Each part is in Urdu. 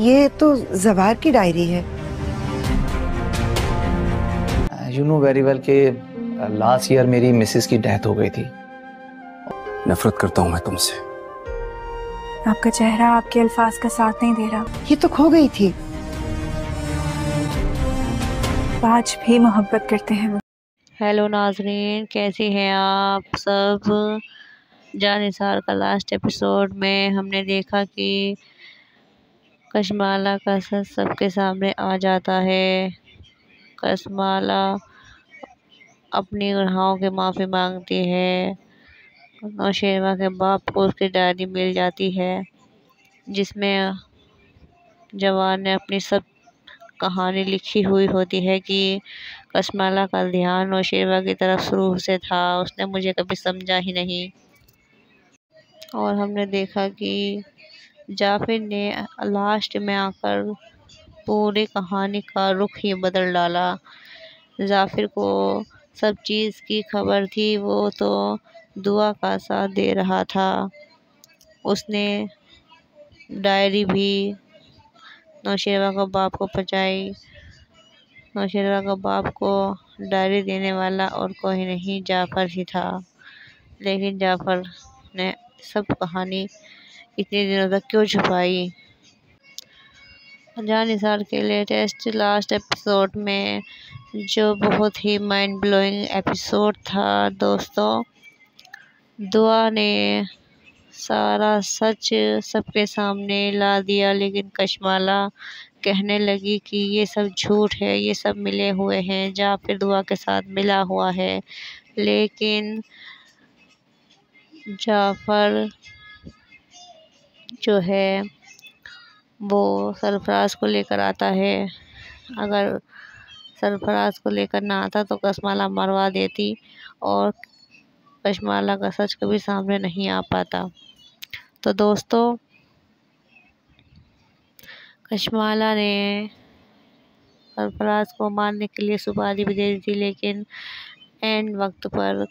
یہ تو زوار کی ڈائری ہے. یو نو ویری ویل کہ لاسٹ ایئر میری مسز کی ڈیتھ ہو گئی تھی. نفرت کرتا ہوں میں تم سے. آپ کا چہرہ آپ کے الفاظ کا ساتھ نہیں دے رہا. یہ تو کھو گئی تھی. آج بھی محبت کرتے ہیں وہ. ہیلو ناظرین، کیسی ہیں آپ سب؟ جان نثار کا لاسٹ ایپیسوڈ میں ہم نے دیکھا کہ کشمالہ کا سچ سب کے سامنے آ جاتا ہے. کشمالہ اپنی گناہوں کی معافی مانگتی ہے. نوشیروہ کے باپ کو اس کی ڈائری مل جاتی ہے جس میں جوان نے اپنی سب کہانی لکھی ہوئی ہوتی ہے کہ کشمالہ کا دھیان نوشیروہ کی طرف شروع سے تھا، اس نے مجھے کبھی سمجھا ہی نہیں. اور ہم نے دیکھا کہ جعفر نے لاسٹ میں آ کر پوری کہانی کا رخ ہی بدل ڈالا. جعفر کو سب چیز کی خبر تھی، وہ تو دعا کا ساتھ دے رہا تھا. اس نے ڈائری بھی نوشیروہ کو باپ کو پہنچائی. نوشیروہ کا باپ کو ڈائری دینے والا اور کوئی نہیں جعفر ہی تھا، لیکن جعفر نے سب کہانی اتنے دنوں تک کیوں چھپائی؟ جان نثار کے لیٹسٹ لاسٹ ایپیسوڈ میں جو بہت ہی مائنڈ بلوئنگ ایپیسوڈ تھا دوستوں، دعا نے سارا سچ سب کے سامنے لا دیا، لیکن کشمالہ کہنے لگی کہ یہ سب جھوٹ ہے، یہ سب ملے ہوئے ہیں، جعفر دعا کے ساتھ ملا ہوا ہے. لیکن جعفر جو ہے وہ سرفراز کو لے کر آتا ہے. اگر سرفراز کو لے کر نہ آتا تو کشمالہ مروا دیتی اور کشمالہ کا سچ کبھی سامنے نہیں آ پاتا. تو دوستو، کشمالہ نے سرفراز کو مارنے کے لیے سپاری بھی دے دی تھی، لیکن اینڈ وقت پر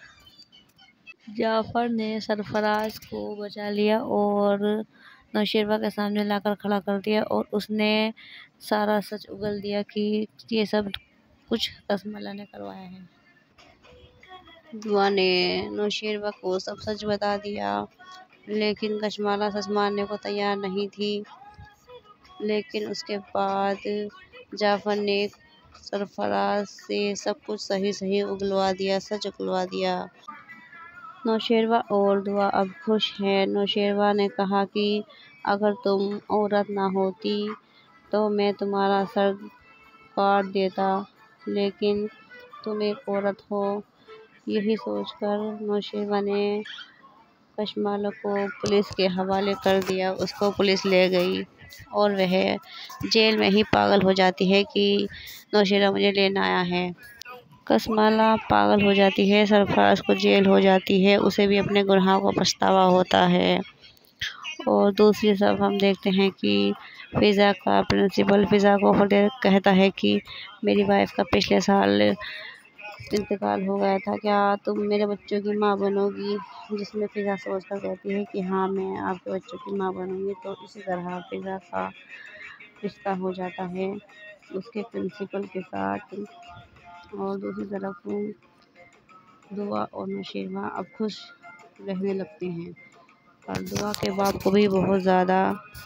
جعفر نے سرفراز کو بچا لیا اور نوشیروہ کے سامنے لا کر کھڑا کر دیا اور اس نے سارا سچ اگل دیا کہ یہ سب کچھ کشمالہ نے کروایا ہے. دعا نے نوشیروہ کو سب سچ بتا دیا، لیکن کشمالہ سچ ماننے کو تیار نہیں تھی. لیکن اس کے بعد جعفر نے سرفراز سے سب کچھ صحیح اگلوا دیا، سچ اگلوا دیا. نوشیروہ اور دعا اب خوش ہیں. نوشیروہ نے کہا کہ اگر تم عورت نہ ہوتی تو میں تمہارا سر کاٹ دیتا، لیکن تم ایک عورت ہو. یہی سوچ کر نوشیروہ نے کشمالہ کو پولیس کے حوالے کر دیا. اس کو پولیس لے گئی اور وہ جیل میں ہی پاگل ہو جاتی ہے کہ نوشیروہ مجھے لینا آیا ہے. کشمالہ پاگل ہو جاتی ہے، سرفراز کو جیل ہو جاتی ہے، اسے بھی اپنے گناہوں کا پچھتاوا ہوتا ہے. اور دوسری طرف ہم دیکھتے ہیں کہ فضا کا پرنسپل فضا کو کہتا ہے کہ میری وائف کا پچھلے سال انتقال ہو گیا تھا، کیا تم میرے بچوں کی ماں بنو گی؟ جس میں فضا سوچ کر کہتی ہے کہ ہاں میں آپ کے بچوں کی ماں بنوں گی. تو اسی طرح فضا کا رشتہ ہو جاتا ہے اس کے پرنسپل کے ساتھ. اور دوسری طرف دعا اور نوشیروہ اب خوش رہنے لگتے ہیں. اور دعا کے باپ کو بھی بہت زیادہ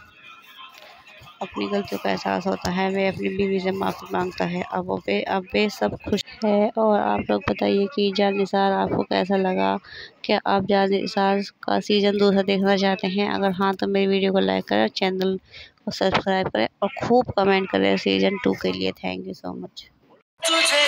اپنی غلطیوں کا احساس ہوتا ہے، وہ اپنی بیوی سے معافی مانگتا ہے. اب وہ سب خوش ہے. اور آپ لوگ بتائیے کہ جان نثار آپ کو کیسا لگا؟ کیا آپ جان نثار کا سیزن 2 دیکھنا چاہتے ہیں؟ اگر ہاں تو میری ویڈیو کو لائک کریں، چینل کو سبسکرائب کریں اور خوب کمنٹ کریں سیزن 2 کے لیے. Thank you so much.